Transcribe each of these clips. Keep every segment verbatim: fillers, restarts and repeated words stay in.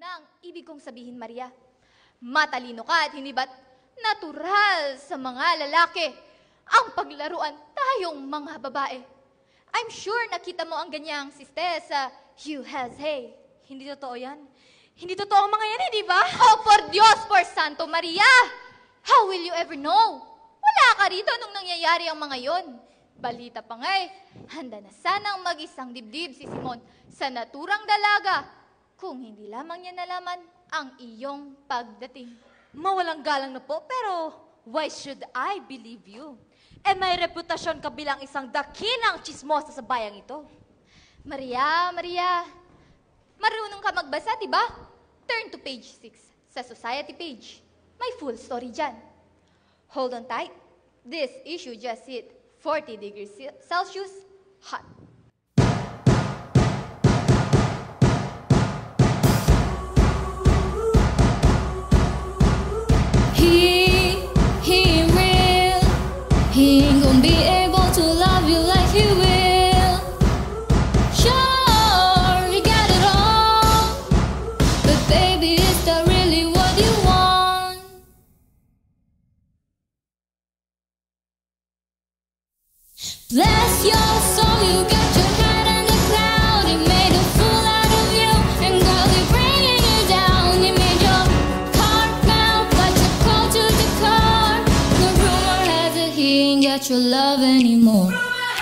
na ang ibig kong sabihin, Maria. Matalino ka at hindi ba't natural sa mga lalaki ang paglaruan tayong mga babae? I'm sure nakita mo ang ganyang siste sa U S A. Hindi totoo yan. Hindi totoo ang mga yan, hindi ba? Oh, por Dios, por Santo Maria! How will you ever know? Wala ka rito nung nangyayari ang mga yon. Balita pa nga eh, handa na sanang mag-isang dibdib si Simoun sa naturang dalaga kung hindi lamang niya nalaman ang iyong pagdating. Mawalang galang na po, pero why should I believe you? Eh may reputasyon ka bilang isang dakilang chismosa sa bayang ito. Maria, Maria, marunong ka magbasa, diba? Turn to page six sa society page. May full story dyan. Hold on tight. This issue just hit forty degrees Celsius hot. He, he ain't real. He ain't gonna be able to love you like he will. Sure, he got it all, but baby, is that really what you want? Bless your soul, you got your head in the cloud. He made a fool out of you, and girl, he's bringing you down. You made your heart melt, but you're cold to the core. The rumor has it he ain't got your love anymore.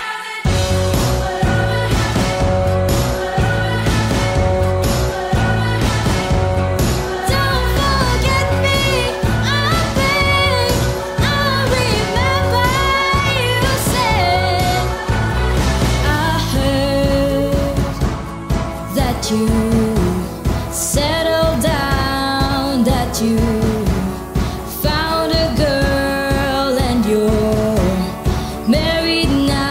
Don't forget me, I beg. I remember you said, I heard that you settled down, that you found a girl and you're married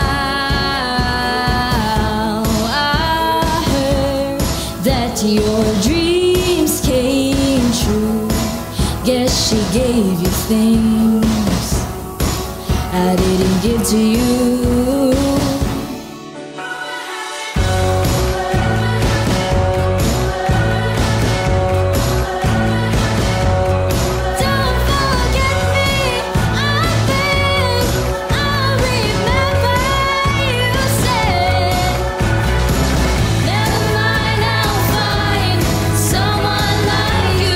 now. I heard that your dreams came true. Guess she gave you things I didn't give to you. Don't forget me, I beg. I remember you said, never mind, I'll find someone like you.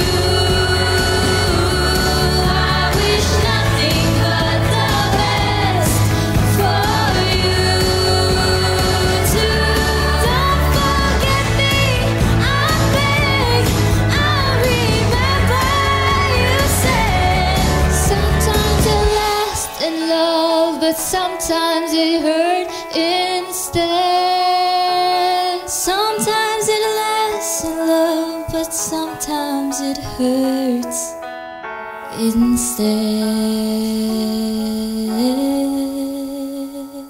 I wish nothing but the best for you too. Don't forget me, I beg. I remember you said, sometimes it lasts in love, but sometimes it hurt instead. Sometimes it lasts in love, but sometimes it hurts instead.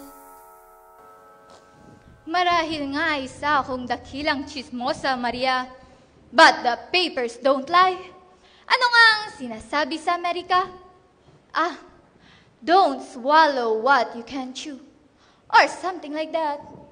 Marahil nga isa akong dakilang chismosa, Maria. But the papers don't lie. Ano nga ang sinasabi sa Amerika? Ah, don't swallow what you can't chew. Or something like that.